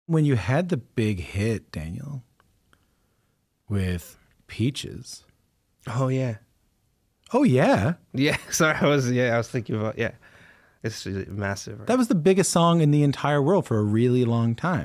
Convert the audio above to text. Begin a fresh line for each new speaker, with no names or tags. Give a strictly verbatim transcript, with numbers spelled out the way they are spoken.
When you had the big hit, Daniel, with Peaches.
Oh yeah.
Oh yeah.
Yeah. Sorry, I was yeah, I was thinking about yeah. It's massive. Right?
That was the biggest song in the entire world for a really long time.